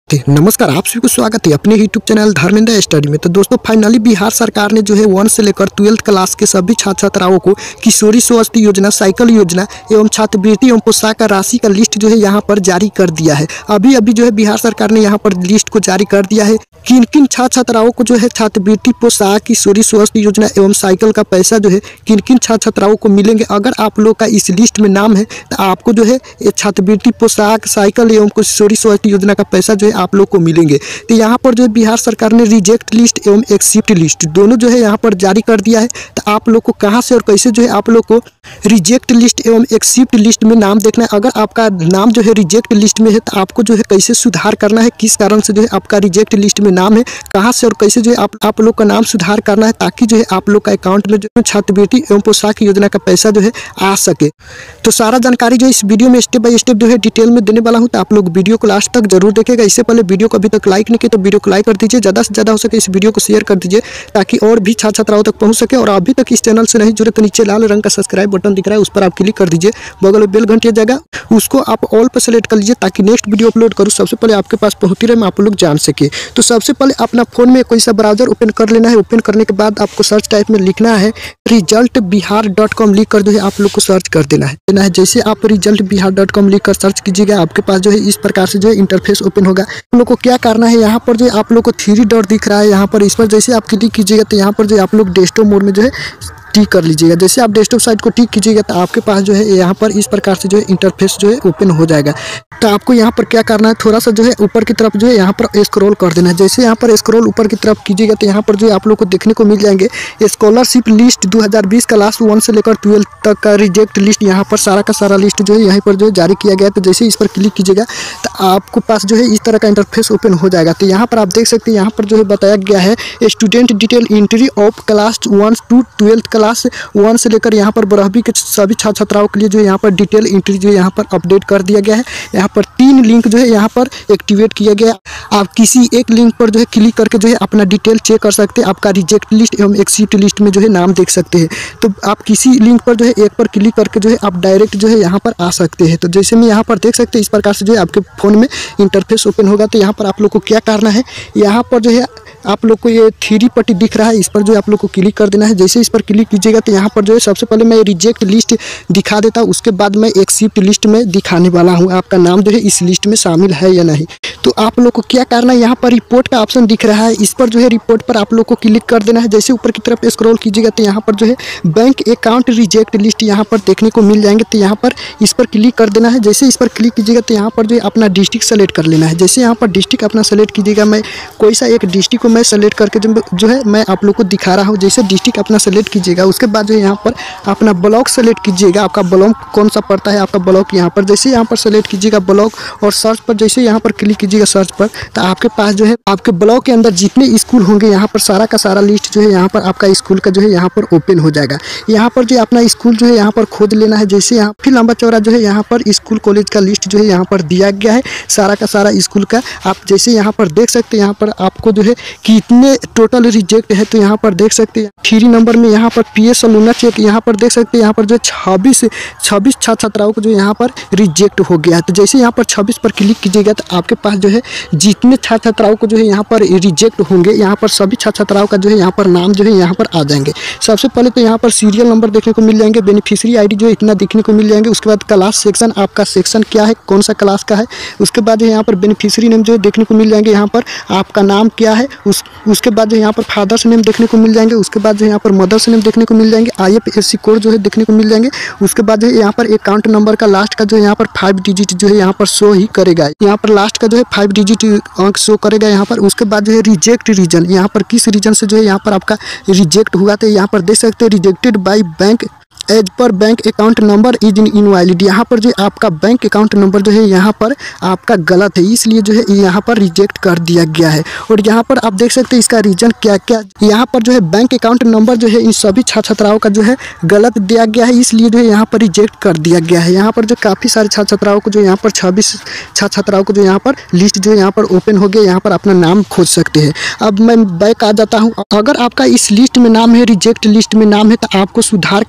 नमस्कार, आप सभी को स्वागत है अपने यूट्यूब चैनल धर्मेंद्र स्टडी में। तो दोस्तों फाइनली बिहार सरकार ने जो है 1 से लेकर 12th क्लास के सभी छात्र छात्राओं को किशोरी स्वास्थ्य योजना, साइकिल योजना एवं छात्रवृत्ति एवं पोशाक राशि का लिस्ट जो है यहाँ पर जारी कर दिया है। अभी जो है बिहार सरकार ने यहाँ पर लिस्ट को जारी कर दिया है। किन किन छात्र छात्राओं को जो है छात्रवृत्ति, पोशाक, किशोरी स्वास्थ्य योजना एवं साइकिल का पैसा जो है किन किन छात्र छात्राओं को मिलेंगे। अगर आप लोग का इस लिस्ट में नाम है तो आपको जो है छात्रवृत्ति, पोशाक, साइकिल एवं किशोरी स्वास्थ्य योजना का पैसा जो है आप लोग को मिलेंगे। तो यहाँ पर जो है बिहार सरकार ने रिजेक्ट लिस्ट एवं एक्सेप्ट लिस्ट दोनों जो है यहाँ पर जारी कर दिया है। तो आप लोग को कहाँ से और कैसे जो है आप लोग को रिजेक्ट लिस्ट एवं एक्सेप्ट लिस्ट में नाम देखना है। अगर आपका नाम जो है रिजेक्ट लिस्ट में है तो आपको जो है कैसे सुधार करना है, किस कारण से जो है आपका रिजेक्ट लिस्ट में नाम है, कहाँ से और कैसे जो है आप लोग का नाम सुधार करना है, ताकि जो है आप लोग का अकाउंट में जो है छात्रवृत्ति एवं पोशाक योजना का पैसा जो है आ सके। तो सारा जानकारी जो इस वीडियो में स्टेप बाय स्टेप जो है डिटेल में देने वाला हूँ। तो आप लोग वीडियो को लास्ट तक जरूर देखेगा। इससे पहले वीडियो को अभी तक लाइक नहीं किया तो वीडियो को लाइक कर दीजिए, ज़्यादा से ज़्यादा हो सके इस वीडियो को शेयर कर दीजिए ताकि और भी छात्र छात्राओं तक पहुंच सके। और अभी तक इस चैनल से नहीं जुड़े तो नीचे लाल रंग का सब्सक्राइब बटन दिख रहा है, उस पर आप क्लिक कर दीजिए। बगल में बेल घंटी जाएगा, उसको आप ऑल पर सेलेक्ट कर लीजिए ताकि नेक्स्ट वीडियो अपलोड करूँ सबसे पहले आपके पास पहुँचती रहे, आप लोग जान सके। तो सबसे पहले अपना फोन में कोई सा ब्राउजर ओपन कर लेना है। ओपन करने के बाद आपको सर्च टाइप में लिखना है resultbihar.com, लिख कर जो है आप लोग को सर्च कर देना है। जैसे आप resultbihar.com लिख कर सर्च कीजिएगा, आपके पास जो है इस प्रकार से जो है इंटरफेस ओपन होगा। आप लोग को क्या करना है, यहाँ पर जो आप लोग को 3 डॉट दिख रहा है, यहाँ पर इस पर जैसे आप क्लिक कीजिएगा तो यहाँ पर जो आप लोग डेस्कटॉप मोड में जो है टिक कर लीजिएगा। जैसे आप डेस्कटॉप साइट को टिक कीजिएगा तो आपके पास जो है यहाँ पर इस प्रकार से जो है इंटरफेस जो है ओपन हो जाएगा। तो आपको यहाँ पर क्या करना है, थोड़ा सा जो है ऊपर की तरफ जो है यहाँ पर स्क्रॉल कर देना है। जैसे यहाँ पर स्क्रॉल ऊपर की तरफ कीजिएगा तो यहाँ पर जो है आप लोग को देखने को मिल जाएंगे स्कॉलरशिप लिस्ट 2020 क्लास 1 से लेकर 12 तक का रिजेक्ट लिस्ट। यहाँ पर सारा का सारा लिस्ट जो है यहाँ पर जो है जारी किया गया। तो जैसे इस पर क्लिक कीजिएगा तो आपको पास जो है इस तरह का इंटरफेस ओपन हो जाएगा। तो यहाँ पर आप देख सकते हैं यहाँ पर जो है बताया गया है student detail entry of class 1 to 12 class 1 से लेकर यहाँ पर 12वीं के सभी छात्र छात्राओं के लिए जो है यहाँ पर डिटेल एंट्री जो है यहाँ पर अपडेट कर दिया गया है। यहाँ पर 3 लिंक जो है यहाँ पर एक्टिवेट किया गया। आप किसी एक लिंक पर जो है क्लिक करके जो है अपना डिटेल चेक कर सकते हैं, आपका रिजेक्ट लिस्ट एवं एक्सेप्ट लिस्ट में जो है नाम देख सकते हैं। तो आप किसी लिंक पर जो है एक पर क्लिक करके जो है आप डायरेक्ट जो है यहाँ पर आ सकते हैं। तो जैसे मैं यहाँ पर देख सकते हैं इस प्रकार से जो है आपके फ़ोन में इंटरफेस ओपन होगा। तो यहाँ पर आप लोग को क्या करना है, यहाँ पर जो है आप लोग को ये 3 पट्टी दिख रहा है, इस पर जो आप लोग को क्लिक कर देना है। जैसे इस पर क्लिक कीजिएगा तो यहाँ पर जो है सबसे पहले मैं रिजेक्ट लिस्ट दिखा देता हूँ, उसके बाद मैं एक्सेप्ट लिस्ट में दिखाने वाला हूँ आपका नाम जो है इस लिस्ट में शामिल है या नहीं। तो आप लोग को क्या करना है, यहाँ पर रिपोर्ट का ऑप्शन दिख रहा है, इस पर जो है रिपोर्ट पर आप लोग को क्लिक कर देना है। जैसे ऊपर की तरफ स्क्रॉल कीजिएगा तो यहाँ पर जो है बैंक अकाउंट रिजेक्ट लिस्ट यहाँ पर देखने को मिल जाएंगे। तो यहाँ पर इस पर क्लिक कर देना है। जैसे इस पर क्लिक कीजिएगा तो यहाँ पर जो है अपना डिस्ट्रिक्ट सेलेक्ट कर लेना है। जैसे यहाँ पर डिस्ट्रिक्ट अपना सेलेक्ट कीजिएगा, मैं कोई सा एक डिस्ट्रिक्ट को मैं सेलेक्ट करके जो है मैं आप लोग को दिखा रहा हूँ। जैसे डिस्ट्रिक्ट अपना सेलेक्ट कीजिएगा, उसके बाद जो है यहाँ पर अपना ब्लॉक सेलेक्ट कीजिएगा, आपका ब्लॉक कौन सा पड़ता है आपका ब्लॉक यहाँ पर। जैसे यहाँ पर सेलेक्ट कीजिएगा ब्लॉक और सर्च पर जैसे यहाँ पर क्लिक कीजिएगा सर्च पर, तो आपके पास जो है आपके ब्लॉक के अंदर जितने स्कूल होंगे यहाँ पर सारा का सारा लिस्ट जो है यहाँ पर आपका स्कूल का जो है यहाँ पर ओपन हो जाएगा। यहाँ पर जो अपना स्कूल जो है यहाँ पर खोज लेना है। जैसे यहाँ फिर लंबा चौड़ा जो है यहाँ पर स्कूल कॉलेज का लिस्ट जो है यहाँ पर दिया गया है, सारा का सारा स्कूल का। आप जैसे यहाँ पर देख सकते हैं यहाँ पर आपको जो है कितने टोटल रिजेक्ट है। तो यहाँ पर देख सकते हैं 3 नंबर में यहाँ पर PS सलूना चेक यहाँ पर देख सकते हैं यहाँ पर जो 26 छात्र छात्राओं को जो यहाँ पर रिजेक्ट हो गया है। तो जैसे यहाँ पर 26 पर क्लिक कीजिएगा तो आपके पास जो है जितने छात्र छात्राओं को जो है यहाँ पर रिजेक्ट होंगे यहाँ पर सभी छात्र छात्राओं का जो है यहाँ पर नाम जो है यहाँ पर आ जाएंगे। सबसे पहले तो यहाँ पर सीरियल नंबर देखने को मिल जाएंगे, बेनिफिशियरी ID जो है इतना देखने को मिल जाएंगे। उसके बाद क्लास सेक्शन, आपका सेक्शन क्या है, कौन सा क्लास का है। उसके बाद यहाँ पर बेनिफिशियरी नेम जो है देखने को मिल जाएंगे, यहाँ पर आपका नाम क्या है। उसके बाद जो यहाँ पर फादर्स नेम देखने को मिल जाएंगे। उसके बाद जो यहाँ पर मदर्स नेम देखने को मिल जाएंगे, IFSC कोड जो है देखने को मिल जाएंगे। उसके बाद जो है यहाँ पर अकाउंट नंबर का लास्ट का जो है यहाँ पर 5 डिजिट जो है यहाँ पर शो ही करेगा, यहाँ पर लास्ट का जो है 5 डिजिट अंक शो करेगा यहाँ पर। उसके बाद जो है रिजेक्ट रीजन, यहाँ पर किस रीजन से जो है यहाँ पर आपका रिजेक्ट हुआ। तो यहाँ पर देख सकते हैं rejected by bank as per bank account number is invalid. यहाँ पर जो आपका बैंक अकाउंट नंबर जो है यहाँ पर आपका गलत है, इसलिए जो है यहाँ पर रिजेक्ट कर दिया गया है। और यहाँ पर आप देख सकते हैं इसका रीजन क्या क्या, यहाँ पर जो है बैंक अकाउंट नंबर जो है इन सभी छात्र छात्राओं का जो है गलत दिया गया है, इसलिए जो है यहाँ पर रिजेक्ट कर दिया गया है। यहाँ पर जो काफ़ी सारे छात्र छात्राओं को जो यहाँ पर 26 छात्र छात्राओं को जो यहाँ पर लिस्ट जो यहाँ पर ओपन हो गया, यहाँ पर अपना नाम खोज सकते हैं। अब मैं बैक आ जाता हूँ। अगर आपका इस लिस्ट में नाम है, रिजेक्ट लिस्ट में नाम है, तो आपको सुधार कहाँ से करना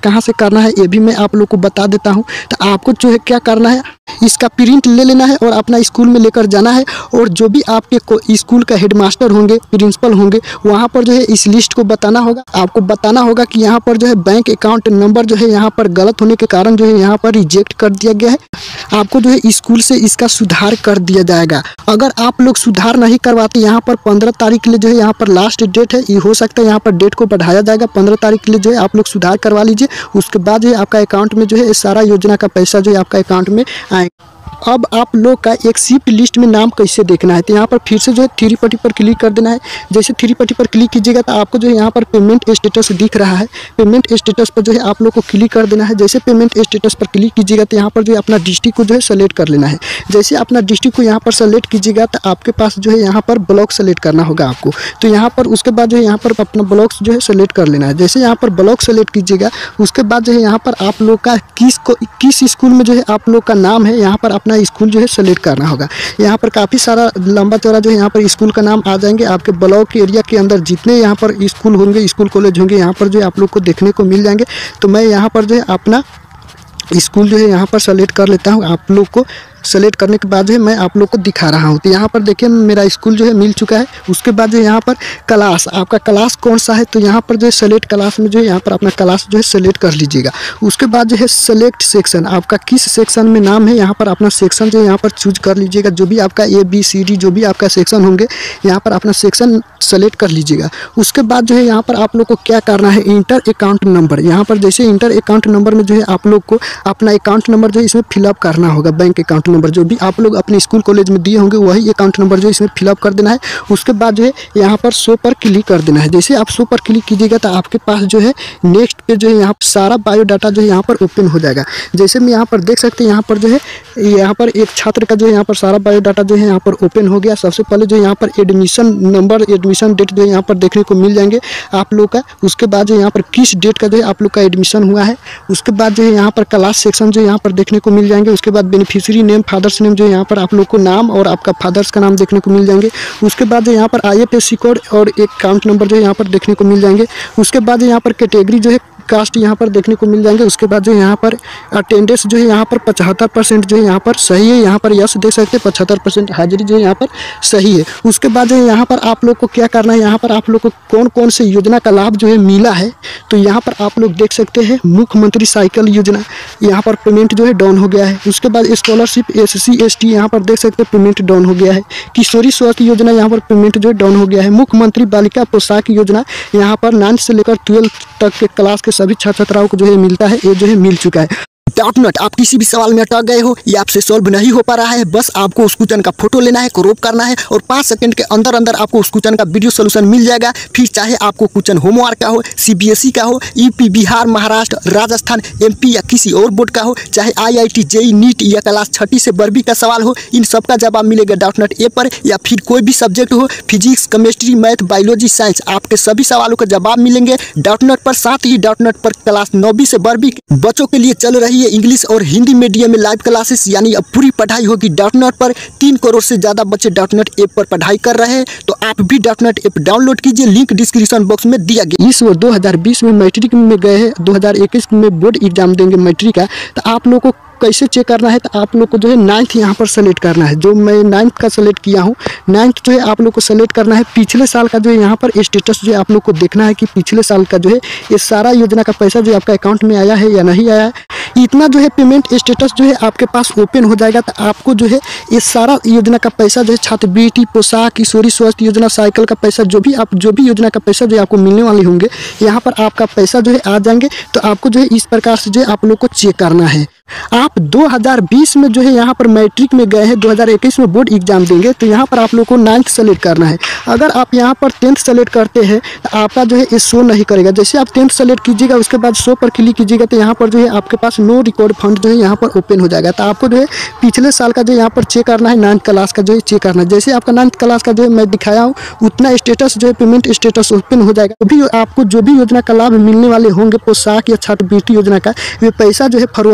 करना है ये भी मैं आप लोग को बता देता हूँ। तो आपको जो है क्या करना है, इसका प्रिंट ले लेना है और अपना स्कूल में लेकर जाना है। और जो भी आपके स्कूल का हेडमास्टर होंगे, प्रिंसिपल होंगे, वहाँ पर जो है इस लिस्ट को बताना होगा। आपको बताना होगा कि यहाँ पर जो है बैंक अकाउंट नंबर जो है यहाँ पर गलत होने के कारण जो है यहाँ पर रिजेक्ट कर दिया गया है। आपको जो है स्कूल से इसका सुधार कर दिया जाएगा। अगर आप लोग सुधार नहीं करवाते, यहाँ पर 15 तारीख के लिए जो है यहाँ पर लास्ट डेट है, ये हो सकता है यहाँ पर डेट को बढ़ाया जाएगा। 15 तारीख के लिए जो है आप लोग सुधार करवा लीजिए। उसके बाद जो है आपका अकाउंट में जो है सारा योजना का पैसा जो है आपका अकाउंट में आएगा। अब आप लोग का एक शिफ्ट लिस्ट में नाम कैसे देखना है, तो यहाँ पर फिर से जो है 3 पट्टी पर क्लिक कर देना है। जैसे 3 पट्टी पर क्लिक कीजिएगा तो आपको जो है यहाँ पर पेमेंट स्टेटस दिख रहा है। पेमेंट स्टेटस पर जो है आप लोग को क्लिक कर देना है। जैसे पेमेंट स्टेटस पर क्लिक कीजिएगा तो यहाँ पर जो है अपना डिस्ट्रिक्ट को जो है सेलेक्ट कर लेना है। जैसे अपना डिस्ट्रिक्ट को यहाँ पर सेलेक्ट कीजिएगा तो आपके पास जो है यहाँ पर ब्लॉक सेलेक्ट करना होगा आपको। तो यहाँ पर उसके बाद जो है यहाँ पर अपना ब्लॉक जो है सेलेक्ट कर लेना है। जैसे यहाँ पर ब्लॉक सेलेक्ट कीजिएगा उसके बाद जो है यहाँ पर आप लोग का किस स्कूल में जो है आप लोग का नाम है, यहाँ पर अपना स्कूल जो है सेलेक्ट करना होगा। यहाँ पर काफ़ी सारा लंबा चौड़ा जो है यहाँ पर स्कूल का नाम आ जाएंगे। आपके ब्लॉक एरिया के अंदर जितने यहाँ पर स्कूल होंगे, स्कूल कॉलेज होंगे, यहाँ पर जो है आप लोग को देखने को मिल जाएंगे। तो मैं यहाँ पर जो है अपना स्कूल जो है यहाँ पर सेलेक्ट कर लेता हूँ। आप लोग को सेलेक्ट करने के बाद जो है मैं आप लोग को दिखा रहा हूँ। तो यहाँ पर देखिए मेरा स्कूल जो है मिल चुका है। उसके बाद जो है यहाँ पर क्लास, आपका क्लास कौन सा है, तो यहाँ पर जो है सेलेक्ट क्लास में जो है यहाँ पर अपना क्लास जो है सेलेक्ट कर लीजिएगा। उसके बाद जो है सेलेक्ट सेक्शन, आपका किस सेक्शन में नाम है, यहाँ पर अपना सेक्शन जो है यहाँ पर चूज कर लीजिएगा। जो भी आपका ABCD जो भी आपका सेक्शन होंगे यहाँ पर अपना सेक्शन सेलेक्ट कर लीजिएगा। उसके बाद जो है यहाँ पर आप लोग को क्या करना है, इंटर अकाउंट नंबर। यहाँ पर जैसे इंटर अकाउंट नंबर में जो है आप लोग को अपना अकाउंट नंबर जो है इसमें फिलअप करना होगा। बैंक अकाउंट नंबर जो भी आप लोग अपने स्कूल कॉलेज में दिए होंगे वही अकाउंट नंबर जो है इसमें फिलअप कर देना है। उसके बाद जो है यहाँ पर शो पर क्लिक कर देना है। जैसे आप शो पर क्लिक कीजिएगा तो आपके पास जो है नेक्स्ट पे जो है यहाँ सारा बायोडाटा जो है यहाँ पर ओपन हो जाएगा। जैसे मैं यहाँ पर देख सकते हैं यहाँ पर जो है यहाँ पर एक छात्र का जो है यहाँ पर सारा बायोडाटा जो है यहाँ पर ओपन हो गया। सबसे पहले जो यहाँ पर एडमिशन नंबर, एडमिशन डेट जो है यहाँ पर देखने को मिल जाएंगे आप लोग का। उसके बाद जो यहाँ पर किस डेट का जो है आप लोग का एडमिशन हुआ है। उसके बाद जो है यहाँ पर क्लास सेक्शन जो यहाँ पर देखने को मिल जाएंगे। उसके बाद बेनिफिशियरी नेम, फादर्स नेम जो यहाँ पर आप लोग को नाम और आपका फादर्स का नाम देखने को मिल जाएंगे। उसके बाद जो यहाँ पर IFSC कोड और एक अकाउंट नंबर जो है यहाँ पर देखने को मिल जाएंगे। उसके बाद यहाँ पर कैटेगरी जो है कास्ट यहाँ पर देखने को मिल जाएंगे। उसके बाद जो यहाँ पर अटेंडेंस जो है यहाँ पर 75% जो है यहाँ पर सही है। यहाँ पर यस देख सकते हैं 75% हाजिरी जो है यहाँ पर सही है। उसके बाद जो है यहाँ पर आप लोग को क्या करना है, यहाँ पर आप लोग को कौन कौन से योजना का लाभ जो है मिला है तो यहाँ पर आप लोग देख सकते हैं। मुख्यमंत्री साइकिल योजना यहाँ पर पेमेंट जो है डाउन हो गया है। उसके बाद स्कॉलरशिप SC ST यहाँ पर देख सकते हैं पेमेंट डाउन हो गया है। किशोरी स्वास्थ्य योजना यहाँ पर पेमेंट जो है डाउन हो गया है। मुख्यमंत्री बालिका पोशाक योजना यहाँ पर 9 से लेकर 12 तक के क्लास के सभी छात्र छात्राओं को जो है मिलता है, ये जो है मिल चुका है। डाउटनट, आप किसी भी सवाल में अटक गए हो, ये आपसे सॉल्व नहीं हो पा रहा है, बस आपको उस क्वेश्चन का फोटो लेना है, क्रॉप करना है और 5 सेकंड के अंदर अंदर आपको उस क्वेश्चन का वीडियो सोल्यूशन मिल जाएगा। फिर चाहे आपको क्वेश्चन होमवर्क का हो, CBSE का हो, UP, बिहार, महाराष्ट्र, राजस्थान, MP या किसी और बोर्ड का हो, चाहे IIT, JEE, नीट या क्लास 6ठी से 12वीं का सवाल हो, इन सब का जवाब मिलेगा डाउटनट ऐप पर। या फिर कोई भी सब्जेक्ट हो, physics, chemistry, math, biology, science, आपके सभी सवालों का जवाब मिलेंगे डाउटनट पर। साथ ही डाउटनट पर क्लास 9वीं से 12वीं बच्चों के लिए चल रही है इंग्लिश और हिंदी मीडियम में लाइव क्लासेस, यानी अब पूरी पढ़ाई होगी डाउटनट पर। 3 करोड़ से ज्यादा बच्चे डाउटनट ऐप पर पढ़ाई कर रहे हैं, तो आप भी डाउटनट ऐप डाउनलोड कीजिए, लिंक डिस्क्रिप्शन बॉक्स में दिया गया। इस वर्ष 2020 में मैट्रिक में गए हैं, 2021 में बोर्ड एग्जाम देंगे मैट्रिक का, तो आप लोगों को कैसे चेक करना है, तो आप लोग को जो है 9th यहाँ पर सेलेक्ट करना है। जो मैं 9th का सेलेक्ट किया हूँ, 9th जो है आप लोग को सेलेक्ट करना है। पिछले साल का जो है यहाँ पर स्टेटस जो है आप लोग को देखना है कि पिछले साल का जो है ये सारा योजना का पैसा जो आपका अकाउंट में आया है या नहीं आया है। इतना जो है पेमेंट स्टेटस जो है आपके पास ओपन हो जाएगा, तो आपको जो है ये सारा योजना का पैसा जो है छात्रवृत्ति, पोशाक, किशोरी स्वास्थ्य योजना, साइकिल का पैसा, जो भी योजना का पैसा जो आपको मिलने वाले होंगे यहाँ पर आपका पैसा जो है आ जाएंगे। तो आपको जो है इस प्रकार से जो है आप लोग को चेक करना है। आप 2020 में जो है यहाँ पर मैट्रिक में गए हैं, 2021 में बोर्ड एग्जाम देंगे, तो यहाँ पर आप लोग को 9th सेलेक्ट करना है। अगर आप यहाँ पर 10th सेलेक्ट करते हैं तो आपका जो है ये शो नहीं करेगा। जैसे आप 10th सेलेक्ट कीजिएगा उसके बाद शो पर क्लिक कीजिएगा तो यहाँ पर जो है आपके पास नो रिकॉर्ड फंड जो है यहाँ पर ओपन हो जाएगा। तो आपको जो है पिछले साल का जो यहाँ पर चेक करना है, 9th क्लास का जो है चेक करना है। जैसे आपका 9th क्लास का जो है मैं दिखाया हूँ उतना स्टेटस जो है पेमेंट स्टेटस ओपन हो जाएगा। अभी आपको जो भी योजना का लाभ मिलने वाले होंगे, पोशाक या छात्रवृत्ति योजना का, वे पैसा जो है फरवरी माह से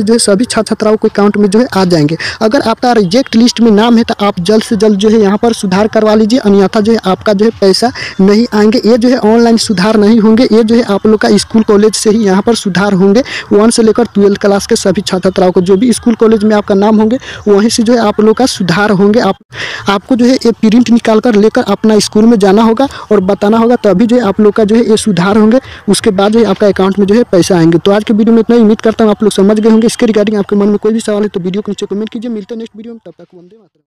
जो है सभी छात्र छात्राओं के अकाउंट में जो है आ जाएंगे। अगर आपका रिजेक्ट लिस्ट में नाम है तो आप जल्द से जल्द जो है यहाँ पर सुधार करवा लीजिए, अन्यथा जो है आपका जो है पैसा नहीं आएंगे। ये जो है ऑनलाइन सुधार नहीं होंगे, ये जो है आप लोग का स्कूल कॉलेज से ही यहाँ पर सुधार होंगे। 1 से लेकर 12th क्लास के सभी छात्र छात्राओं को जो भी स्कूल कॉलेज में आपका नाम होंगे वहीं से जो है आप लोग का सुधार होंगे। आपको जो है ये प्रिंट निकाल कर लेकर अपना स्कूल में जाना होगा और बताना होगा, तभी जो है आप लोग का जो है ये सुधार होंगे। उसके बाद जो है आपका अकाउंट में जो है पैसा आएंगे। तो आज के वीडियो में इतना ही। उम्मीद करता हूँ आप लोग समझ गए होंगे। इसके रिगार्डिंग आपके मन में कोई भी सवाल है तो वीडियो को नीचे कमेंट कीजिए। मिलते हैं नेक्स्ट वीडियो में, तब तक वंदे मातरम।